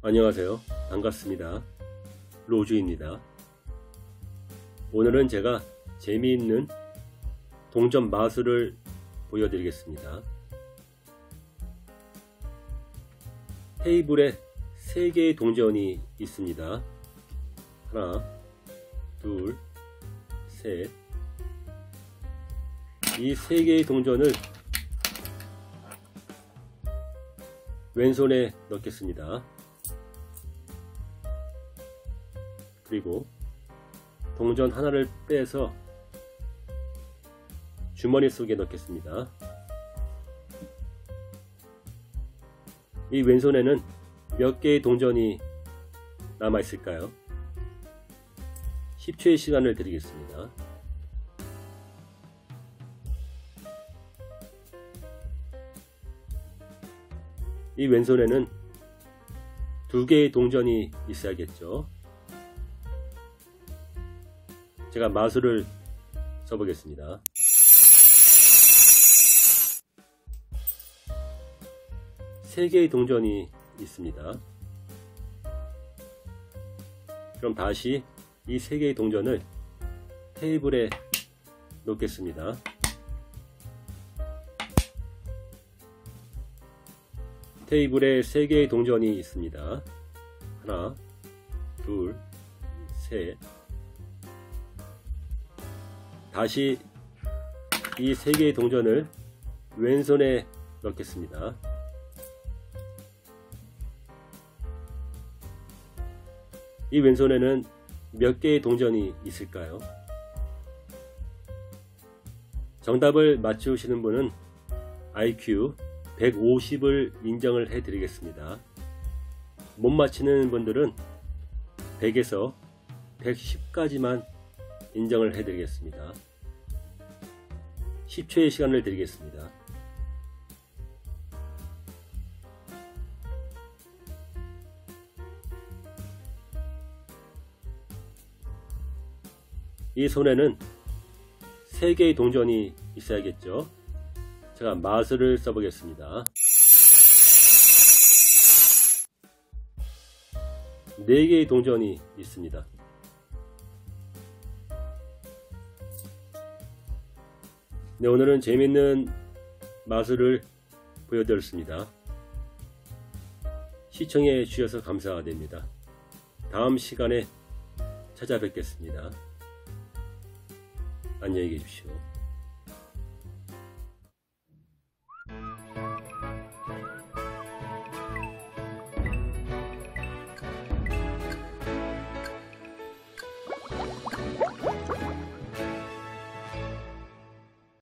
안녕하세요. 반갑습니다. 로즈입니다. 오늘은 제가 재미있는 동전 마술을 보여드리겠습니다. 테이블에 3개의 동전이 있습니다. 하나, 둘, 셋. 이 3개의 동전을 왼손에 넣겠습니다. 그리고 동전 하나를 빼서 주머니 속에 넣겠습니다. 이 왼손에는 몇 개의 동전이 남아 있을까요? 10초의 시간을 드리겠습니다. 이 왼손에는 2개의 동전이 있어야겠죠. 제가 마술을 써보겠습니다. 세 개의 동전이 있습니다. 그럼 다시 이 3개의 동전을 테이블에 놓겠습니다. 테이블에 3개의 동전이 있습니다. 하나, 둘, 셋. 다시 이 3개의 동전을 왼손에 넣겠습니다. 이 왼손에는 몇 개의 동전이 있을까요? 정답을 맞추시는 분은 IQ 150을 인정을 해 드리겠습니다. 못 맞히는 분들은 100에서 110까지만 인정을 해 드리겠습니다. 10초의 시간을 드리겠습니다. 이 손에는 3개의 동전이 있어야겠죠. 제가 마술을 써보겠습니다. 4개의 동전이 있습니다. 네, 오늘은 재밌는 마술을 보여드렸습니다. 시청해 주셔서 감사드립니다. 다음 시간에 찾아뵙겠습니다. 안녕히 계십시오.